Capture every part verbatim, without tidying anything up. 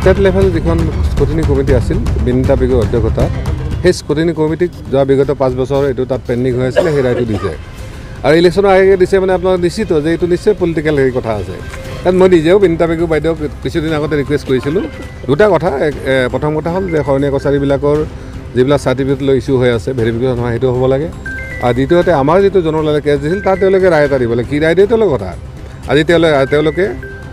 state level যিখন scrutiny committee আছিল বিনীতা পেগুৰ অধ্যক্ষতা সেই স্ক্ৰুটিনি কমিটিক যোৱা বিগত পাঁচ বছৰ এইটো তাত পেণ্ডিং হৈ আছিলে সেই ৰায়টো দিছে আৰু ইলেকশ্যনৰ আগে দিছে মানে আপোনাৰ নিশ্চিত যে এইটো নিশ্চয় পলিটিকেল হেৰি কথা আছে কাৰণ মই নিজেও বিনীতা পেগু বাইদেউক কিছুদিন আগতে ৰিকুৱেষ্ট কৰিছিলোঁ দুটা কথা প্ৰথম কথা হ'ল যে শৰণীয়া কছাৰীবিলাকৰ যিবিলাক চাৰ্টিফিকেট লৈ ইছ্যু হৈ আছে ভেৰিফিকেশ্যন হয় সেইটো হ'ব লাগে আৰু দ্বিতীয়তে আমাৰ যিটো জনলালে কেছ দিছিল তাত তেওঁলোকে ৰায় এটা দিব লাগে কি ৰায় দিয়ে তেওঁলোকৰ কথা আজি তেওঁলোকে তেওঁলোকে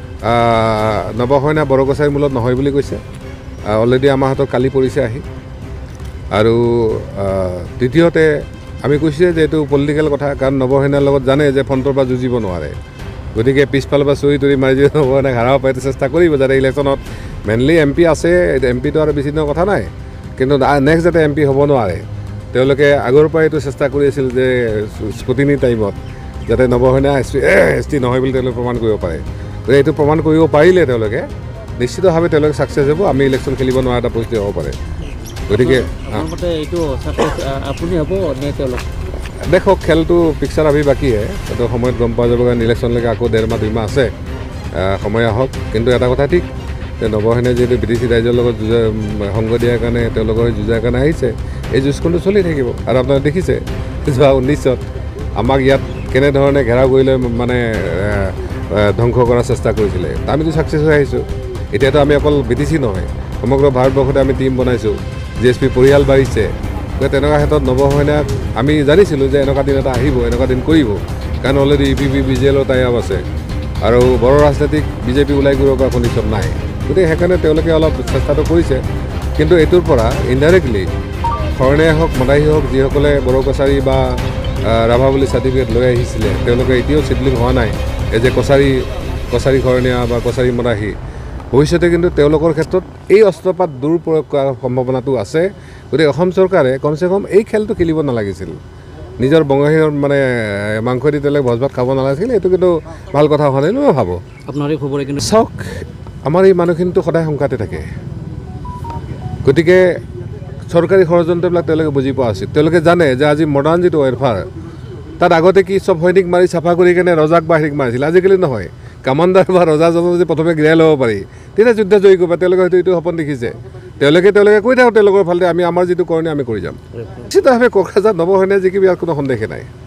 নৱশৰণীয়া বড়োকছাৰী মূলত নহয় বুলি কৈছে অলৰেডি আমাৰ হাতত কালি পৰিছে আহি আৰু তৃতীয়তে আমি কৈছোঁ যে এইটো পলিটিকেল কথা কাৰণ নৱশৰণীয়াৰ লগত জানে যে ফ্ৰণ্টৰ পৰা যুঁজিব নোৱাৰে গতিকে পিছফালৰ পৰা চুৰি তুৰি মাৰি যদি নৱশৰণীয়াক হাৰাব পাৰে চেষ্টা কৰিব যাতে ইলেকশ্যনত মেইনলি এম পি আছে এম পিটো আৰু বেছি দিনৰ কথা নাই কিন্তু নেক্সট যাতে এম পি হ'ব নোৱাৰে তেওঁলোকে আগৰ পৰাই এইটো চেষ্টা কৰি আছিল যে স্ক্ৰুটিনি টাইমত যাতে নৱশৰণীয়া এছ টি নহয় বুলি তেওঁলোকে প্ৰমাণ কৰিব পাৰে গতিকে এইটো প্ৰমাণ কৰিব পাৰিলে তেওঁলোকে নিশ্চিতভাৱে তেওঁলোকে ছাকচেছ হ'ব আমি ইলেকশ্যন খেলিব নোৱাৰা এটা পৰিস্থিতি হ'ব পাৰে গতিকে আপুনি হ'ব নে তেওঁলোক দেখক খেলটো পিকচাৰ আহি বাকীহে সেইটো সময়ত গম পোৱা যাব কাৰণ ইলেকশ্যনলৈকে আকৌ ডেৰ মাহ দুই মাহ আছে সময় আহক কিন্তু এটা কথা ঠিক যে নৱশৰণীয়া যিহেতু ব্ৰিটিছ ৰাইজৰ লগত যুঁজা সংগ দিয়াৰ কাৰণে তেওঁলোকৰ যুঁজাৰ কাৰণে আহিছে এই যুঁজখনটো চলি থাকিব আৰু আপোনালোকে দেখিছে যোৱা ঊনৈছত আমাক ইয়াত কেনেধৰণে ঘেৰাও কৰি লৈ মানে ধ্বংস কৰাৰ চেষ্টা কৰিছিলে আমিতো ছাকচেছ হৈ আহিছোঁ এতিয়াতো আমি অকল বি টি চি নহয় সমগ্ৰ ভাৰতবৰ্ষতে আমি টীম বনাইছোঁ জি এছ পি পৰিয়াল বাঢ়িছে তেনেকুৱা ক্ষেত্ৰত নৱশৰণীয়াক আমি জানিছিলোঁ যে এনেকুৱা দিন এটা আহিব এনেকুৱা দিন কৰিব কাৰণ অলৰেডি ই পি পি বি জে এলৰ টাই আপ আছে আৰু বড়ো ৰাজনীতিক বিজেপি ওলাই কৰিব পৰা কণ্ডিশ্যন নাই গতিকে সেইকাৰণে তেওঁলোকে অলপ চেষ্টাটো কৰিছে কিন্তু এইটোৰ পৰা ইনডাইৰেক্টলি শৰণীয়াই হওক মদাহী হওক যিসকলে বড়ো কছাৰী বা ৰাভা বুলি চাৰ্টিফিকেট লৈ আহিছিলে তেওঁলোকে এতিয়াও চিডলিং হোৱা নাই এই যে কছাৰী কছাৰী শৰণীয়া বা কছাৰী মদাহী ভৱিষ্যতে কিন্তু তেওঁলোকৰ ক্ষেত্ৰত এই অস্ত্ৰপাত দূৰ প্ৰয়োগ কৰাৰ সম্ভাৱনাটো আছে গতিকে অসম চৰকাৰে কমচে কম এই খেলটো খেলিব নালাগিছিল নিজৰ বঙাহীৰ মানে মাংস দি তেওঁলোকে ভোজ ভাত খাব নালাগিছিল এইটো কিন্তু ভাল কথা হোৱা নাই মই ভাবোঁ আপোনাৰ এই খবৰে কিন্তু চাওক আমাৰ এই মানুহখিনিতো সদায় শংকাতে থাকে গতিকে চৰকাৰী ষড়যন্ত্ৰবিলাক তেওঁলোকে বুজি পোৱা উচিত তেওঁলোকে জানে যে আজি মডাৰ্ণ যিটো ৱেৰফেয়াৰ তাত আগতে কি চব সৈনিক মাৰি চাফা কৰি কেনে ৰজাক বা হেৰিক মাৰিছিল আজিকালি নহয় কামাণ্ডাৰ বা ৰজাজনক যদি প্ৰথমে গিৰাই ল'ব পাৰি তেতিয়া যুদ্ধ জয়ী কৰিব তেওঁলোকে হয়তো এইটো সপোন দেখিছে তেওঁলোকে তেওঁলোকে কৈ থাকক তেওঁলোকৰ ফালে আমি আমাৰ যিটো কৰণীয় আমি কৰি যাম নিশ্চিতভাৱে কোকৰাঝাৰ নৱশৰণীয়া জিকিব ইয়াৰ কোনো সন্দেহে নাই